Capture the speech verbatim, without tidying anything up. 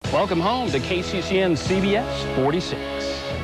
Welcome home to K C C N C B S forty-six.